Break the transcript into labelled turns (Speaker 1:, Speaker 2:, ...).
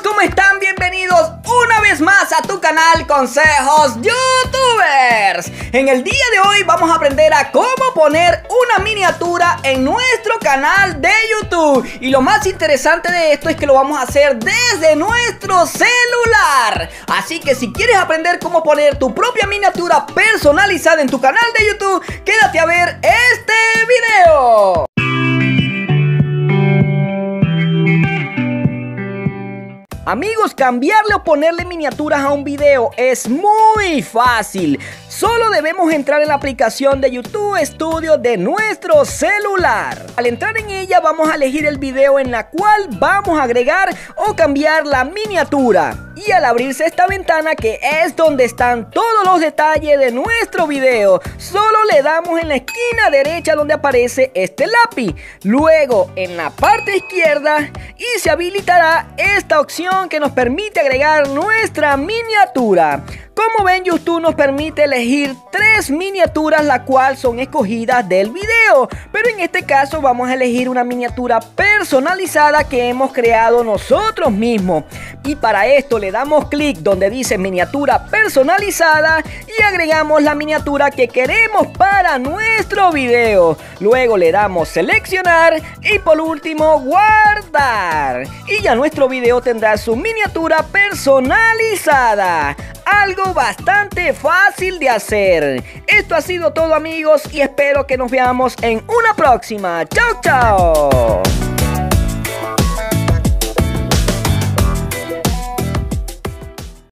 Speaker 1: ¿cómo están? Bienvenidos una vez más a tu canal Consejos YouTubers. En el día de hoy vamos a aprender a cómo poner una miniatura en nuestro canal de YouTube. Y lo más interesante de esto es que lo vamos a hacer desde nuestro celular. Así que si quieres aprender cómo poner tu propia miniatura personalizada en tu canal de YouTube, quédate a ver este video. Amigos, cambiarle o ponerle miniaturas a un video es muy fácil. Solo debemos entrar en la aplicación de YouTube Studio de nuestro celular. Al entrar en ella vamos a elegir el video en la cual vamos a agregar o cambiar la miniatura. Y al abrirse esta ventana, que es donde están todos los detalles de nuestro video, solo le damos en la esquina derecha donde aparece este lápiz. Luego en la parte izquierda y se habilitará esta opción que nos permite agregar nuestra miniatura. Como ven, YouTube nos permite elegir 3 miniaturas, las cuales son escogidas del video, pero en este caso vamos a elegir una miniatura personalizada que hemos creado nosotros mismos. Y para esto le damos clic donde dice miniatura personalizada y agregamos la miniatura que queremos para nuestro video. Luego le damos seleccionar y por último guardar. Y ya nuestro video tendrá su miniatura personalizada. Algo bastante fácil de hacer. Esto ha sido todo, amigos, y espero que nos veamos en una próxima. ¡Chao, chao!